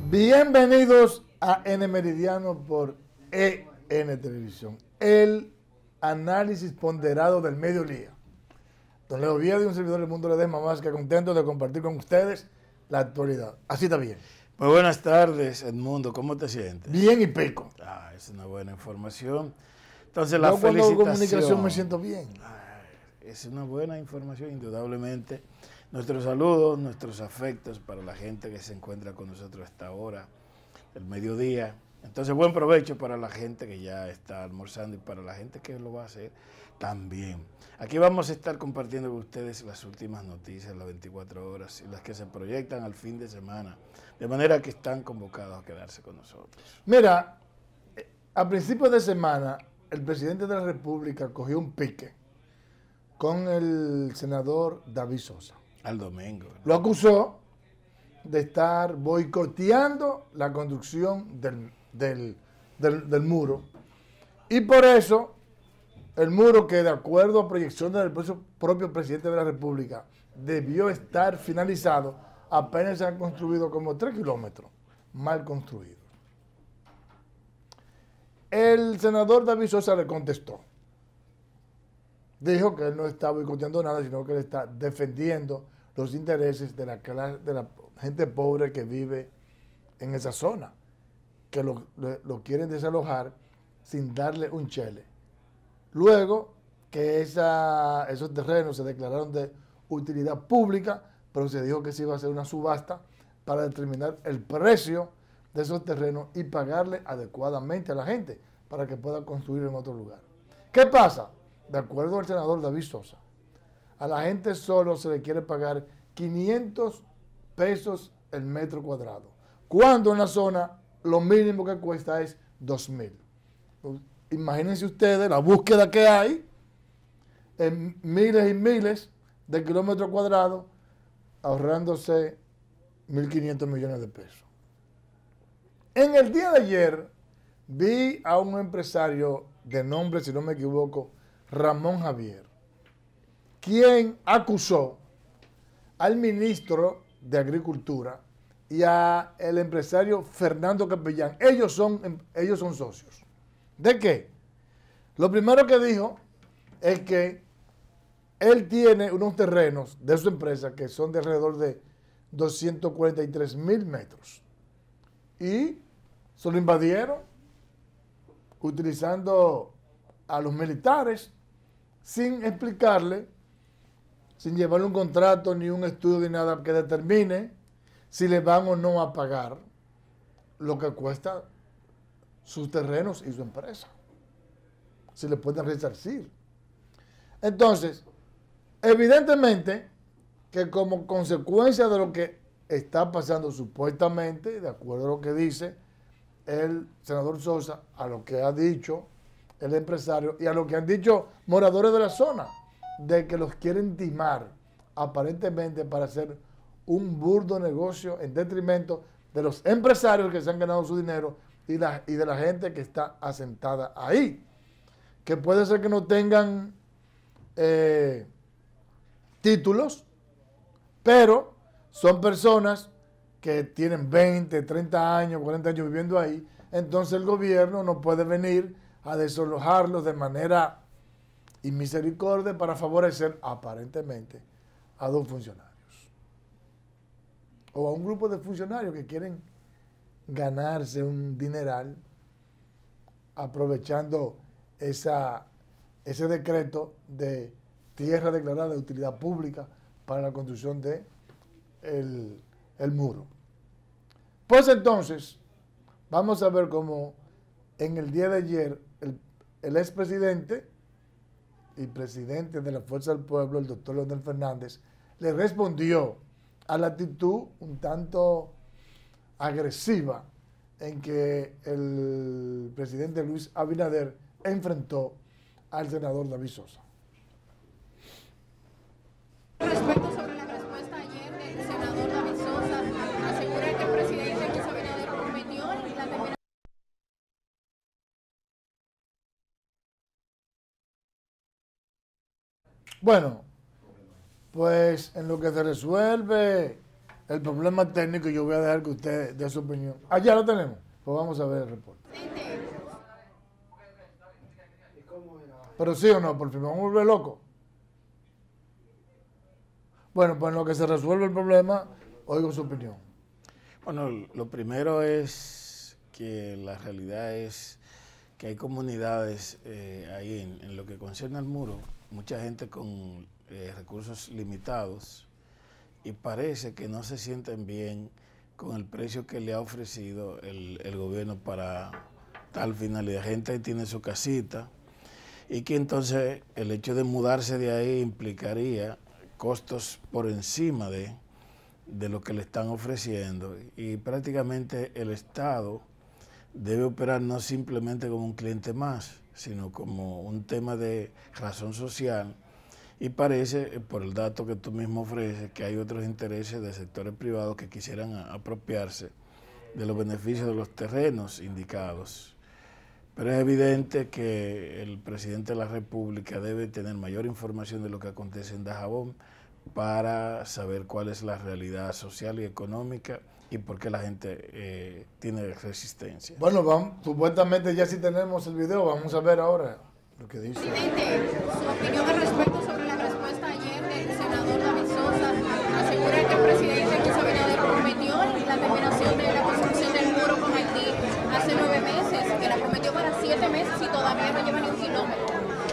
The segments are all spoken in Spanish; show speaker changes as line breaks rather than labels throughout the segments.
Bienvenidos a N Meridiano por EN Televisión, el análisis ponderado del mediodía. Don Leo Viedo y un servidor del Mundo Ledesma, más que contento de compartir con ustedes la actualidad. Así está bien.
Muy buenas tardes, Edmundo. ¿Cómo te sientes?
Bien y pico.
Es una buena información. Entonces,
Yo
la
cuando
felicitación.
comunicación me siento bien.
Es una buena información, indudablemente. Nuestros saludos, nuestros afectos para la gente que se encuentra con nosotros a esta hora, el mediodía. Entonces, buen provecho para la gente que ya está almorzando y para la gente que lo va a hacer también. Aquí vamos a estar compartiendo con ustedes las últimas noticias, las 24 horas y las que se proyectan al fin de semana, de manera que están convocados a quedarse con nosotros.
Mira, a principios de semana, el presidente de la República cogió un pique con el senador David Sosa.
Al domingo, ¿verdad?
Lo acusó de estar boicoteando la construcción del muro. Y por eso, el muro, que de acuerdo a proyecciones del propio presidente de la República, debió estar finalizado, apenas se han construido como 3 kilómetros, mal construidos. El senador David Sosa le contestó. Dijo que él no está boicoteando nada, sino que él está defendiendo los intereses de la gente pobre que vive en esa zona, que lo quieren desalojar sin darle un chele. Luego que esos terrenos se declararon de utilidad pública, pero se dijo que se iba a hacer una subasta para determinar el precio de esos terrenos y pagarle adecuadamente a la gente para que pueda construir en otro lugar. ¿Qué pasa? De acuerdo al senador David Sosa, a la gente solo se le quiere pagar 500 pesos el metro cuadrado, cuando en la zona lo mínimo que cuesta es 2,000. Imagínense ustedes la búsqueda que hay en miles y miles de kilómetros cuadrados, ahorrándose 1.500 millones de pesos. En el día de ayer vi a un empresario de nombre, si no me equivoco, Ramón Javier, quien acusó al ministro de Agricultura y al empresario Fernando Capellán. Ellos son socios. ¿De qué? Lo primero que dijo es que él tiene unos terrenos de su empresa que son de alrededor de 243,000 metros. Y se lo invadieron utilizando a los militares sin explicarle, sin llevarle un contrato ni un estudio ni nada que determine si le van o no a pagar lo que cuesta sus terrenos y su empresa, si le pueden resarcir. Entonces, evidentemente que como consecuencia de lo que está pasando supuestamente, de acuerdo a lo que dice el senador Sosa, a lo que ha dicho el empresario y a lo que han dicho moradores de la zona, de que los quieren timar aparentemente para hacer un burdo negocio en detrimento de los empresarios que se han ganado su dinero y de la gente que está asentada ahí, que puede ser que no tengan títulos, pero son personas que tienen 20, 30 años, 40 años viviendo ahí. Entonces el gobierno no puede venir a desalojarlos de manera inmisericordia para favorecer aparentemente a 2 funcionarios o a un grupo de funcionarios que quieren ganarse un dineral aprovechando ese decreto de tierra declarada de utilidad pública para la construcción de el muro. Pues entonces, vamos a ver cómo en el día de ayer el expresidente y presidente de la Fuerza del Pueblo, el doctor Leonel Fernández, le respondió a la actitud un tanto agresiva en que el presidente Luis Abinader enfrentó al senador David Sosa.
Respecto sobre la respuesta ayer del senador David Sosa, asegura que el presidente Luis Abinader prometió la terminación.
Bueno, pues en lo que se resuelve el problema técnico y yo voy a dejar que usted dé su opinión. Ya lo tenemos. Pues vamos a ver el reporte. Pero sí o no, por fin, vamos a volver loco. Bueno, pues en lo que se resuelve el problema, oigo su opinión.
Bueno, lo primero es que la realidad es que hay comunidades ahí en lo que concierne al muro, mucha gente con recursos limitados, y parece que no se sienten bien con el precio que le ha ofrecido el gobierno para tal finalidad. Gente ahí tiene su casita y que entonces el hecho de mudarse de ahí implicaría costos por encima de lo que le están ofreciendo, y prácticamente el Estado debe operar no simplemente como un cliente más, sino como un tema de razón social, y parece, por el dato que tú mismo ofreces, que hay otros intereses de sectores privados que quisieran apropiarse de los beneficios de los terrenos indicados. Pero es evidente que el presidente de la República debe tener mayor información de lo que acontece en Dajabón para saber cuál es la realidad social y económica y por qué la gente tiene resistencia.
Bueno, supuestamente ya sí tenemos el video, vamos a ver ahora lo que dice.
Presidente, su opinión al respecto sobre la respuesta ayer del senador David Sosa. Asegura que el presidente Luis Abinader prometió la terminación de la construcción del muro con Haití hace 9 meses, que la prometió para 7 meses y todavía no lleva ni 1 kilómetro.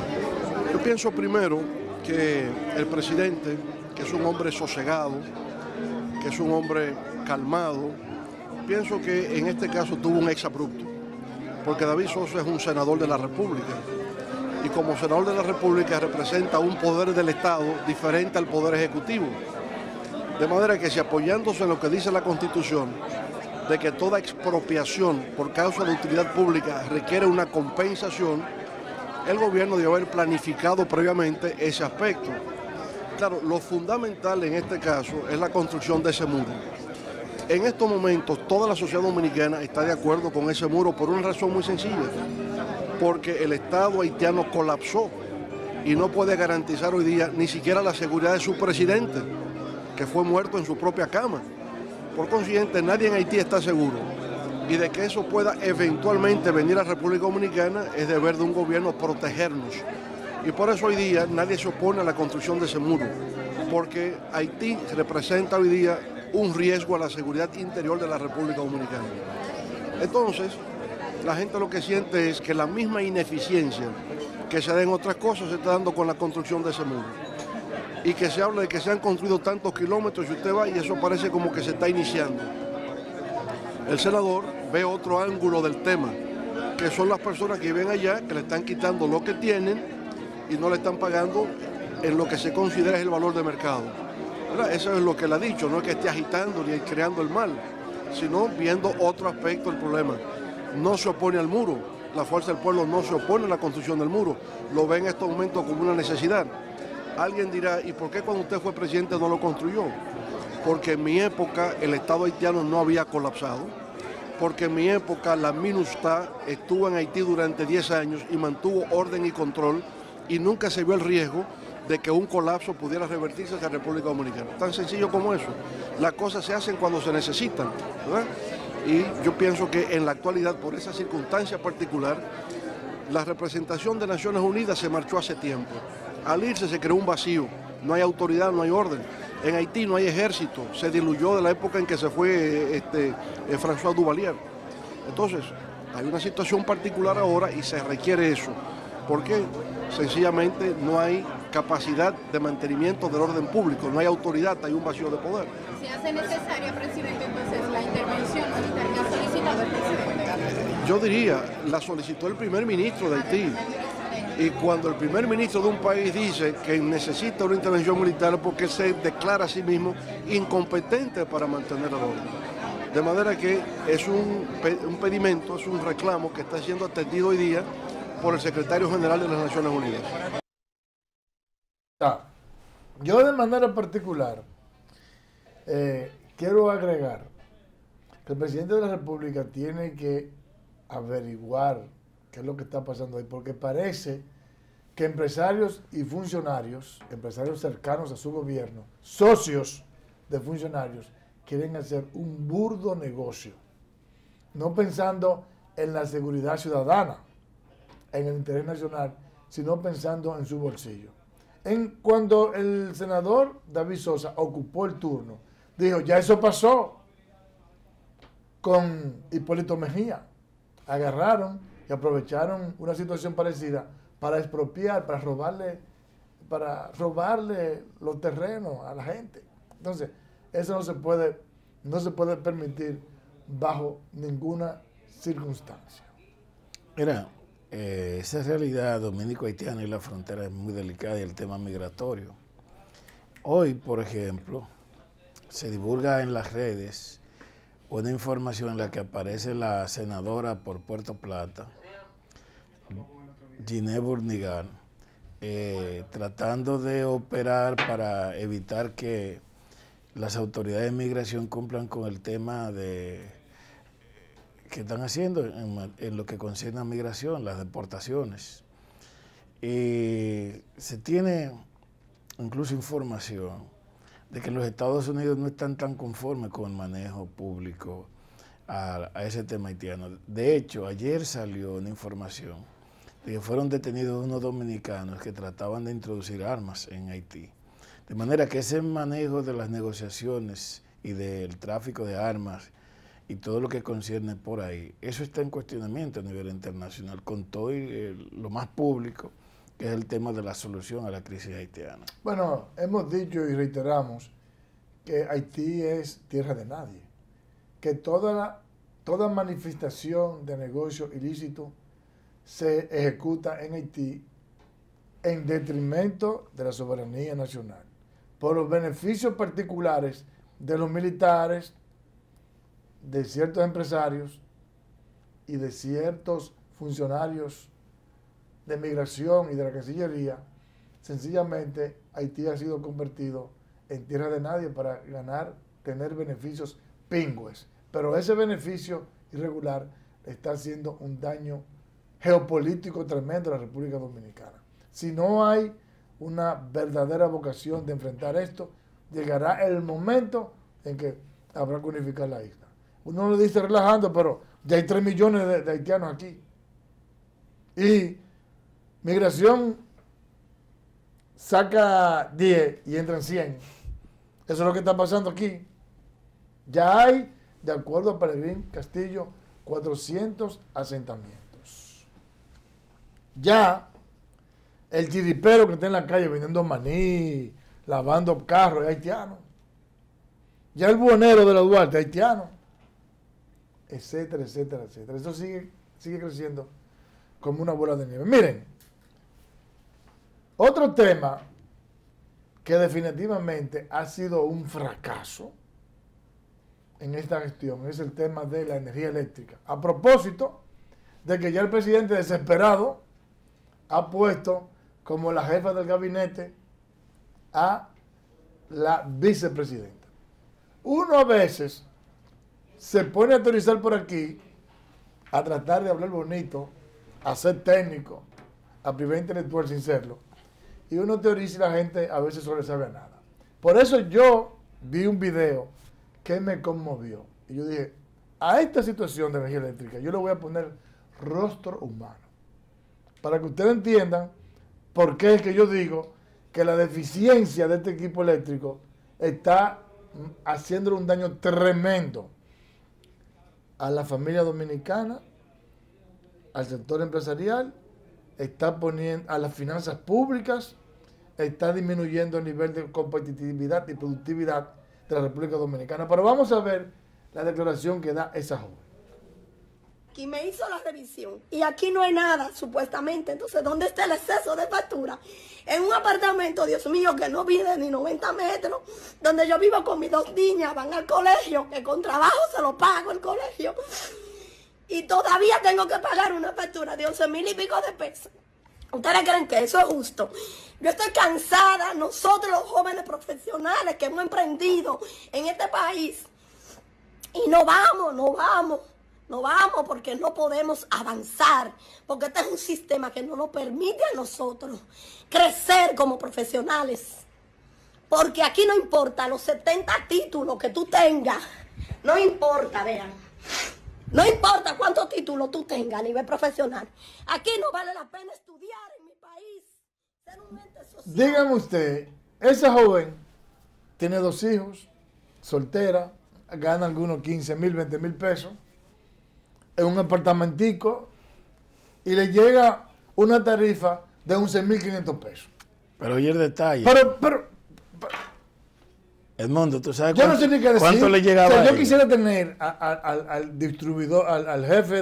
Yo pienso primero que el presidente, que es un hombre sosegado, que es un hombre calmado, pienso que en este caso tuvo un exabrupto, porque David Sosa es un senador de la República, y como senador de la República representa un poder del Estado diferente al poder ejecutivo, de manera que si apoyándose en lo que dice la Constitución, de que toda expropiación por causa de utilidad pública requiere una compensación, el gobierno debe haber planificado previamente ese aspecto. Claro, lo fundamental en este caso es la construcción de ese muro. En estos momentos toda la sociedad dominicana está de acuerdo con ese muro por una razón muy sencilla, porque el Estado haitiano colapsó y no puede garantizar hoy día ni siquiera la seguridad de su presidente, que fue muerto en su propia cama. Por consiguiente, nadie en Haití está seguro. Y de que eso pueda eventualmente venir a la República Dominicana es deber de un gobierno protegernos. Y por eso hoy día nadie se opone a la construcción de ese muro, porque Haití representa hoy día un riesgo a la seguridad interior de la República Dominicana. Entonces, la gente lo que siente es que la misma ineficiencia que se da en otras cosas se está dando con la construcción de ese muro. Y que se habla de que se han construido tantos kilómetros y usted va y eso parece como que se está iniciando. El senador ve otro ángulo del tema, que son las personas que viven allá, que le están quitando lo que tienen y no le están pagando en lo que se considera es el valor de mercado. ¿Verdad? Eso es lo que él ha dicho, no es que esté agitando ni creando el mal, sino viendo otro aspecto del problema. No se opone al muro, la Fuerza del Pueblo no se opone a la construcción del muro, lo ve en estos momentos como una necesidad. Alguien dirá, ¿y por qué cuando usted fue presidente no lo construyó? Porque en mi época el Estado haitiano no había colapsado, porque en mi época la MINUSTAH estuvo en Haití durante 10 años y mantuvo orden y control y nunca se vio el riesgo de que un colapso pudiera revertirse hacia la República Dominicana. Tan sencillo como eso. Las cosas se hacen cuando se necesitan, ¿verdad? Y yo pienso que en la actualidad, por esa circunstancia particular, la representación de Naciones Unidas se marchó hace tiempo. Al irse se creó un vacío, no hay autoridad, no hay orden. En Haití no hay ejército, se diluyó de la época en que se fue François Duvalier. Entonces, hay una situación particular ahora y se requiere eso, porque sencillamente no hay capacidad de mantenimiento del orden público, no hay autoridad, hay un vacío de poder.
Si hace necesaria, presidente, entonces la intervención militar que ha solicitado el presidente.
Yo diría, la solicitó el primer ministro de Haití. Y cuando el primer ministro de un país dice que necesita una intervención militar porque se declara a sí mismo incompetente para mantener el orden. De manera que es un pedimento, es un reclamo que está siendo atendido hoy día por el secretario general de las Naciones Unidas.
Yo de manera particular quiero agregar que el presidente de la República tiene que averiguar qué es lo que está pasando ahí, porque parece que empresarios y funcionarios, empresarios cercanos a su gobierno, socios de funcionarios, quieren hacer un burdo negocio, no pensando en la seguridad ciudadana, en el interés nacional, sino pensando en su bolsillo. Cuando el senador David Sosa ocupó el turno, dijo, ya eso pasó con Hipólito Mejía. Agarraron y aprovecharon una situación parecida para expropiar, para robarle los terrenos a la gente. Entonces, eso no se puede permitir bajo ninguna circunstancia.
Mira, esa realidad dominico-haitiana y la frontera es muy delicada y el tema migratorio. Hoy, por ejemplo, se divulga en las redes una información en la que aparece la senadora por Puerto Plata, Ginés Burnigal, tratando de operar para evitar que las autoridades de migración cumplan con el tema que están haciendo en lo que concierne a migración, las deportaciones. Y se tiene incluso información de que los Estados Unidos no están tan conformes con el manejo público a ese tema haitiano. De hecho, ayer salió una información de que fueron detenidos unos dominicanos que trataban de introducir armas en Haití. De manera que ese manejo de las negociaciones y del tráfico de armas y todo lo que concierne por ahí, eso está en cuestionamiento a nivel internacional, con todo lo más público, que es el tema de la solución a la crisis haitiana.
Bueno, hemos dicho y reiteramos que Haití es tierra de nadie, que toda manifestación de negocio ilícito se ejecuta en Haití en detrimento de la soberanía nacional, por los beneficios particulares de los militares, de ciertos empresarios y de ciertos funcionarios de migración y de la Cancillería. Sencillamente Haití ha sido convertido en tierra de nadie para tener beneficios pingües, pero ese beneficio irregular está haciendo un daño geopolítico tremendo a la República Dominicana. Si no hay una verdadera vocación de enfrentar esto, llegará el momento en que habrá que unificar la isla. Uno lo dice relajando, pero ya hay 3 millones de haitianos aquí. Y migración saca 10 y entran 100. Eso es lo que está pasando aquí. Ya hay, de acuerdo a Peregrín Castillo, 400 asentamientos. Ya el chiripero que está en la calle vendiendo maní, lavando carros, es haitiano. Ya el buhonero de la Duarte es haitiano. Etcétera, etcétera, etcétera. Eso sigue creciendo como una bola de nieve. Miren, otro tema que definitivamente ha sido un fracaso en esta gestión es el tema de la energía eléctrica. A propósito de que ya el presidente desesperado ha puesto como la jefa del gabinete a la vicepresidenta. Uno a veces se pone a teorizar por aquí, a tratar de hablar bonito, a ser técnico, a privar intelectual sin serlo, y uno teoriza y la gente a veces no le sabe a nada. Por eso yo vi un video que me conmovió, y yo dije, a esta situación de energía eléctrica yo le voy a poner rostro humano, para que ustedes entiendan por qué es que yo digo que la deficiencia de este equipo eléctrico está haciéndole un daño tremendo a la familia dominicana, al sector empresarial, está poniendo a las finanzas públicas, está disminuyendo el nivel de competitividad y productividad de la República Dominicana. Pero vamos a ver la declaración que da esa joven.
Y me hizo la revisión y aquí no hay nada, supuestamente. Entonces, ¿dónde está el exceso de factura? En un apartamento, Dios mío, que no mide ni 90 metros, donde yo vivo con mis 2 niñas, van al colegio, que con trabajo se lo pago el colegio. Y todavía tengo que pagar una factura de 11,000 y pico de pesos. ¿Ustedes creen que eso es justo? Yo estoy cansada, nosotros los jóvenes profesionales que hemos emprendido en este país, y no vamos porque no podemos avanzar, porque este es un sistema que no nos permite a nosotros crecer como profesionales. Porque aquí no importa los 70 títulos que tú tengas. No importa, vean. No importa cuántos títulos tú tengas a nivel profesional. Aquí no vale la pena estudiar en mi país. Ser un ente social.
Dígame usted, esa joven tiene 2 hijos, soltera, gana algunos 15,000, 20,000 pesos, en un apartamentico, y le llega una tarifa de 11,500 pesos.
Pero oye el detalle.
Pero
Edmundo, ¿tú sabes
yo no sé ni qué decir.
cuánto le llegaba
O sea,
a
yo
ella?
quisiera tener al distribuidor, al jefe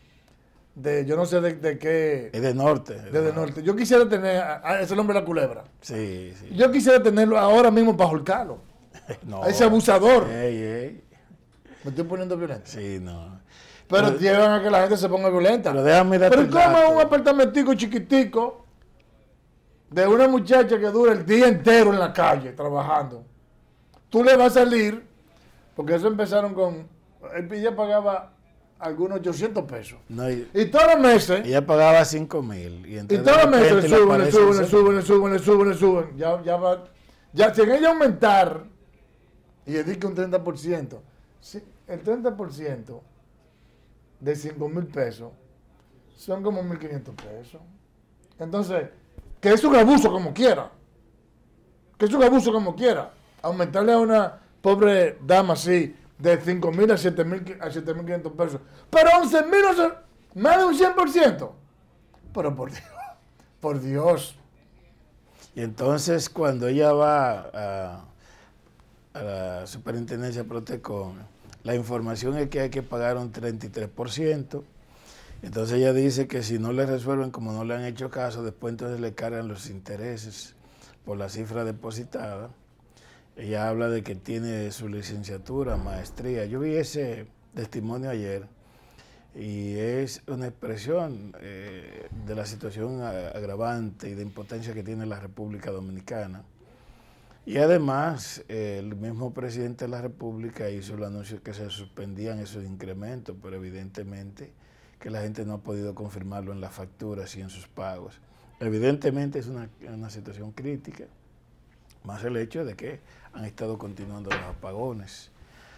de yo no sé de qué,
Es de norte.
de Norte. Yo quisiera tener a ese hombre de la culebra.
Sí, sí.
Yo quisiera tenerlo ahora mismo para ahorcarlo.
No.
A ese abusador.
Ey.
Me estoy poniendo violento.
Sí, no.
Pero llevan a que la gente se ponga violenta.
Pero déjame darte
Pero
el
¿cómo
dato?
un apartamentico chiquitico de una muchacha que dura el día entero en la calle trabajando? Tú le vas a salir, porque eso empezaron con, ella pagaba algunos 800 pesos.
No, y
Y todos los meses,
ella pagaba 5,000. Y
y todos los meses le suben, le suben, le
suben.
suben, le suben, le suben, le suben. Ya va, ya si en ella aumentar, y le di que un 30%, sí, el 30% de 5,000 pesos son como 1,500 pesos. Entonces, que es un abuso como quiera. Que es un abuso como quiera. Aumentarle a una pobre dama así de 5,000 a 7,500 pesos. Pero 11,000, o sea, más de un 100%. Pero por Dios.
Y entonces cuando ella va a la superintendencia de Protecon, la información es que hay que pagar un 33%. Entonces ella dice que si no le resuelven, como no le han hecho caso, después entonces le cargan los intereses por la cifra depositada. Ella habla de que tiene su licenciatura, maestría. Yo vi ese testimonio ayer y es una expresión de la situación agravante y de impotencia que tiene la República Dominicana. Y además, el mismo presidente de la República hizo el anuncio que se suspendían esos incrementos, pero evidentemente que la gente no ha podido confirmarlo en las facturas y en sus pagos. Evidentemente es una situación crítica, más el hecho de que han estado continuando los apagones.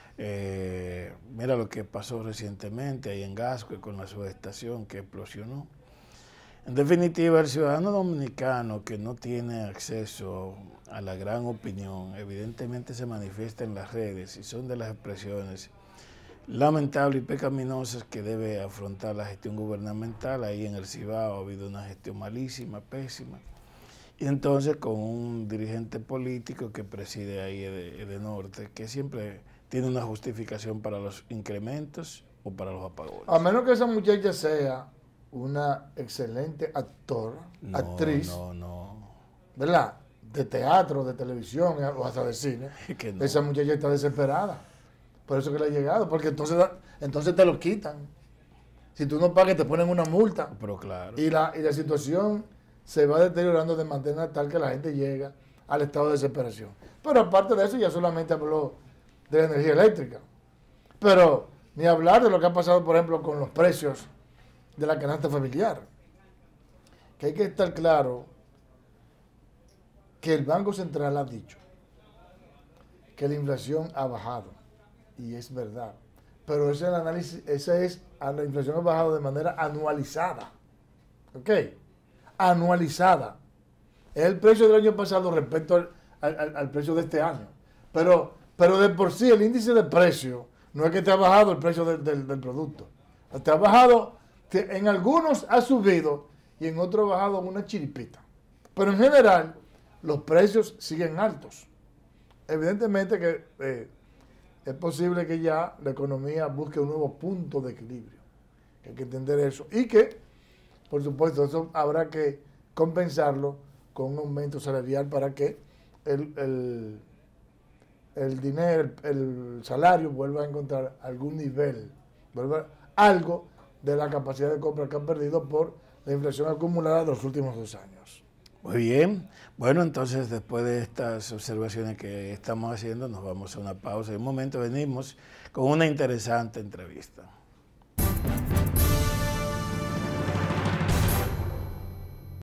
Mira lo que pasó recientemente ahí en Gascue con la subestación que explosionó. En definitiva, el ciudadano dominicano que no tiene acceso a la gran opinión, evidentemente se manifiesta en las redes y son de las expresiones lamentables y pecaminosas que debe afrontar la gestión gubernamental. Ahí en el Cibao ha habido una gestión malísima, pésima. Y entonces con un dirigente político que preside ahí de Norte, que siempre tiene una justificación para los incrementos o para los apagones.
A menos que esa muchacha sea una excelente actriz, ¿verdad? De teatro, de televisión o hasta de cine.
Que no.
Esa muchacha está desesperada. Por eso que le ha llegado, porque entonces te lo quitan. Si tú no pagas, te ponen una multa.
Pero claro.
Y la situación se va deteriorando de manera tal que la gente llega al estado de desesperación. Pero aparte de eso, ya solamente habló de la energía eléctrica. Pero ni hablar de lo que ha pasado, por ejemplo, con los precios de la canasta familiar. Que hay que estar claro que el Banco Central ha dicho que la inflación ha bajado. Y es verdad. Pero ese es el análisis, la inflación ha bajado de manera anualizada. ¿Ok? Anualizada. Es el precio del año pasado respecto al precio de este año. Pero de por sí el índice de precio no es que te ha bajado el precio del producto. Te ha bajado, en algunos ha subido y en otros ha bajado una chiripita. Pero en general los precios siguen altos. Evidentemente que es posible que ya la economía busque un nuevo punto de equilibrio. Hay que entender eso. Y que, por supuesto, eso habrá que compensarlo con un aumento salarial para que el dinero, el salario vuelva a encontrar algún nivel, algo de la capacidad de compra que han perdido por la inflación acumulada de los últimos 2 años.
Muy bien. Bueno, entonces después de estas observaciones que estamos haciendo, nos vamos a una pausa. En un momento venimos con una interesante entrevista.